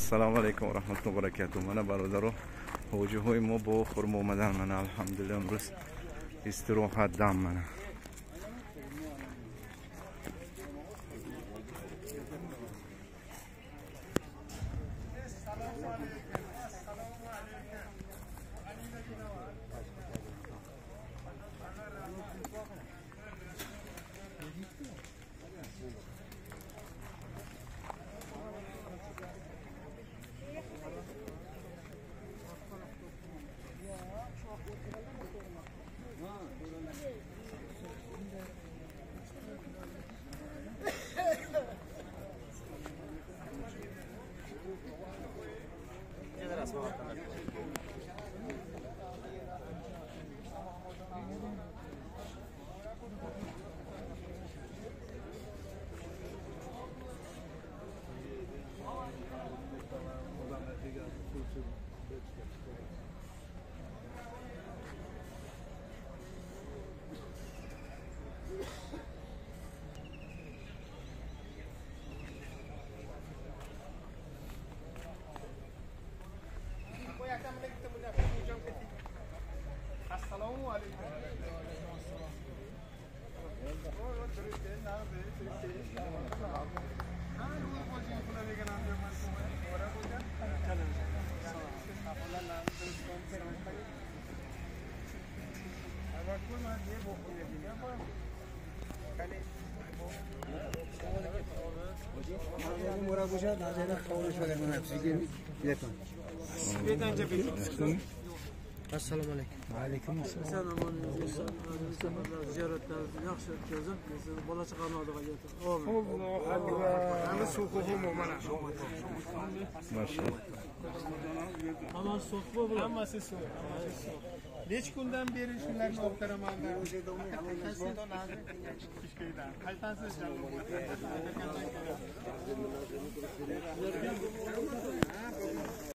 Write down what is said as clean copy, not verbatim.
Assalomu alaykum va rahmatullohi va barakatuh. Mana barodaro hojihoy mo bo xurmomadan mana alhamdulillah imroz istirohatdan mana. Assalomu alaykum. Va alaykum assalom. Ziyoratlarni yaxshi o'tkazib, bola chaqani oldiga yetib. Allohu akbar. Ana suquhum mana. Maşallah. Hammasi so'qqa bilan. Hammasi suq. Necha kundan beri shularni olib taraman. Qaytasiz?